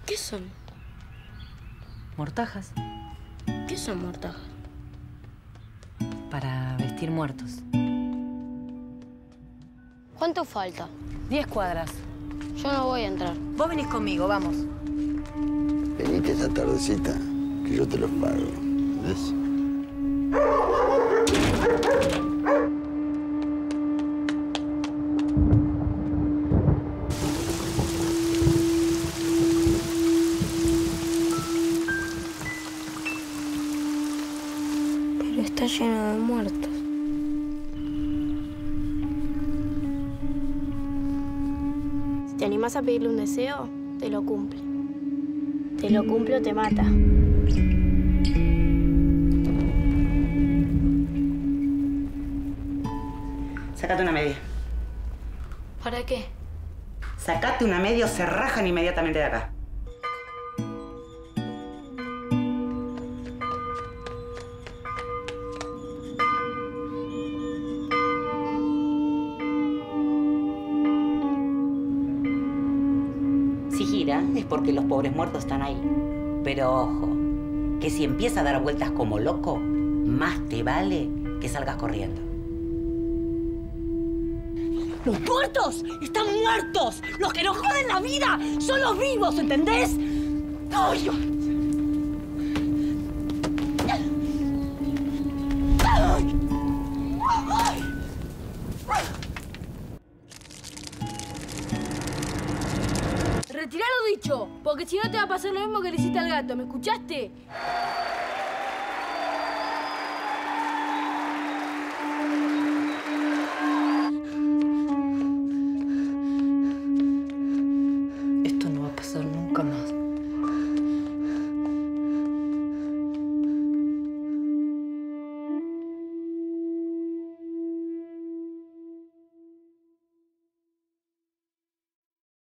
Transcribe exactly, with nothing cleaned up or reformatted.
¿Qué son? Mortajas. ¿Qué son mortajas? Para vestir muertos. ¿Cuánto falta? Diez cuadras. Yo no voy a entrar. Vos venís conmigo, vamos. Venite esta tardecita, que yo te los pago. ¿Ves? Pero está lleno de muertos. Si te animás a pedirle un deseo, te lo cumple. Te lo cumple o te mata. Sácate una media. ¿Para qué? Sacate una media o se rajan inmediatamente de acá. Si gira, es porque los pobres muertos están ahí. Pero ojo, que si empieza a dar vueltas como loco, más te vale que salgas corriendo. ¡Los muertos están muertos! ¡Los que nos joden la vida son los vivos! ¿Entendés? ¡Ay! ¡Ay! Retirá lo dicho, porque si no te va a pasar lo mismo que le hiciste al gato. ¿Me escuchaste? Esto no va a pasar nunca más.